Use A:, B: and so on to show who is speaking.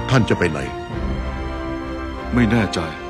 A: ท่านจะไปไหน
B: ไม่แน่ใจ